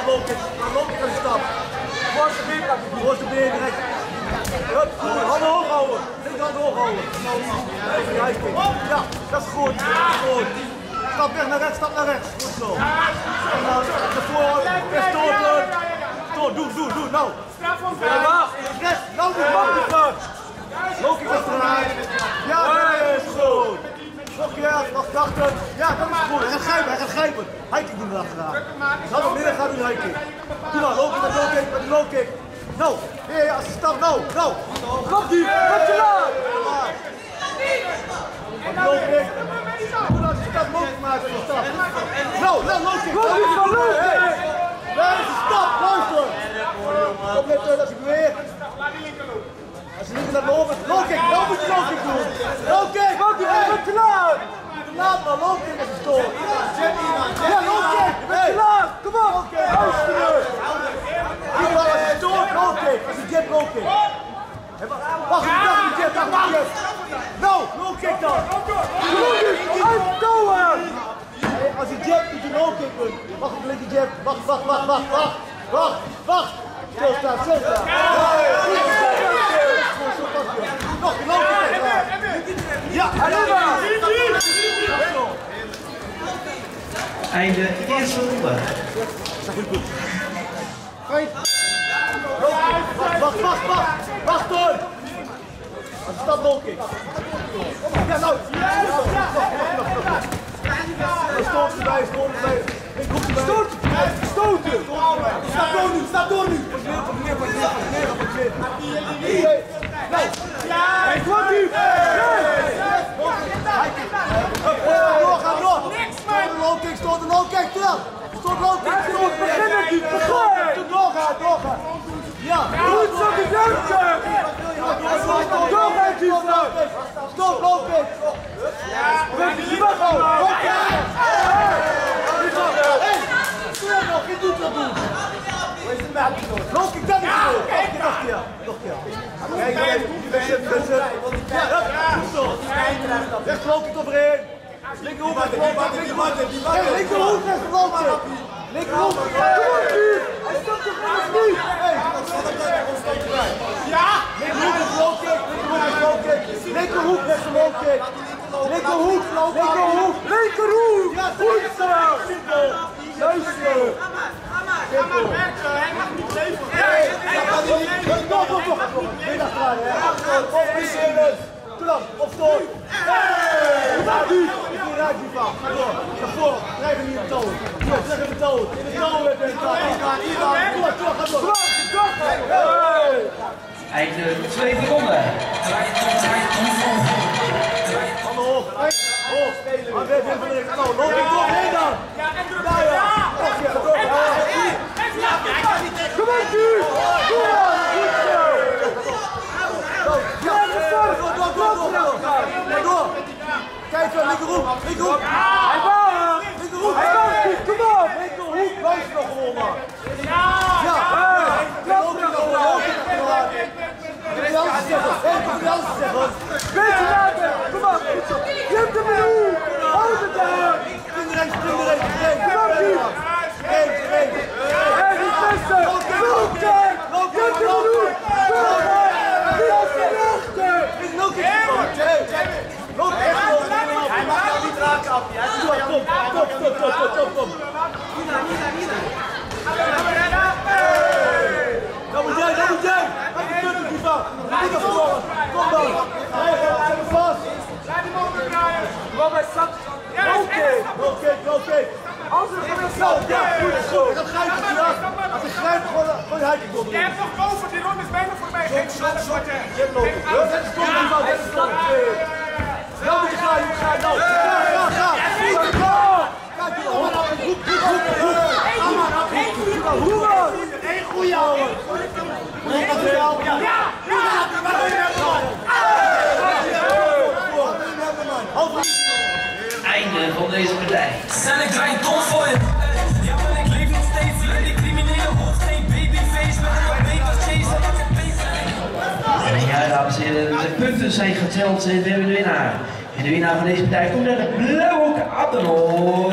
loop ik aan de stap. Voorste been direct. Hup, goed, handen hoog houden. Linkerhand hoog houden. Ja, dat is goed. Stap weg naar rechts, stap naar rechts. Goed zo. En dan ervoor, stoten. Doe, nou. Rechts, nou die man die gaat. Loop ik achteruit. Ja, dat is goed. Slokje, wacht achter. Ja, dat is goed. Hij gaat grijpen. Hiking doen we achteraan. Nou, wat midden gaat doen hiking. Doe nou, low kick met de low kick. Nou, ja, als je stapt, nou. Klop die, wat je laat. Low kick. Doe nou, als je stapt, mogelijk maken voor de stap. Nou, low kick. Daar is de stap, luister. Opletten, als ik beweeg. Als je niet naar boven, low kick, nou moet je low kick doen. Low kick, wat te laat. Laat maar, low kick als je stoort. Ja, low kick, je bent te laat. Kom op. Als je stoort, low kick. Als je jab, low kick. Wacht, jab. Nou, low kick dan. Uitkomen. Als je jab, moet je low kick doen. Wacht, ik leg die jab. Wacht. Stilstaan. Nog, low kick. Ja, Einde eerste ronde. Wacht hoor. Als je staat low kick. Ja, nou. Stoten. Stap door nu. Hij komt nu. Stoot de low kick. Doorgaan. Ja. Goed zo gejuicht. Stop, low kick. Geen doet dat doen. Low kick, dat is goed. Nog een keer. Rechts low kick overheen. Linkerhoek, rechts low kick. Linkerhoek, hij stopt toch niet. Ja! Linkerhoek, rechts low kick. Linkerhoek. Ja, goed zo. Luister. Ga maar werken, hij mag niet leven. Doe dan, op stoot. Ik raak die van. Ga door. Ga voor. Krijg hem niet op touw. Zeg hem de touw. Einde tweede ronde. Handen hoog. Hoog. Nou, loop ik doorheen dan. Kom op, nu! Door! Kijk, linkerhoek! Hij mag! Linkerhoek! Kom op! Linkerhoek! Luister nog gewoon, man! Ja! Beetje later! Kom op! Je hebt hem in de hoek! Houd het daar! Spring erin! Kom op, nu! Hij mag jou niet raken, Appie. Kom. Dat moet jij. Wat is het niet van? Niet naar voren. Kom dan. Zet hem vast. Laat die motor draaien. Kom bij Sat. Oké. Als het gewoon zo. Ja, goed. Dan ga je het niet af. Als ik grijp, gewoon je hiking door. Je hebt nog boven, die ronde is bijna voorbij. Geen schade wat je hebt lopen. Dat is toch niet van. Nou moet je gaan, nou. Ga. Kijk, Eén goeie houden. Einde van deze partij. Stel ik draai dom voor je. Ja, maar ik leef nog steeds hier in die criminele hoofdsteen. Babyface met een paper chase. En ja, dames en heren, de punten zijn geteld. We hebben de winnaar. En de winnaar van deze partij komt naar de blauwe Adeno.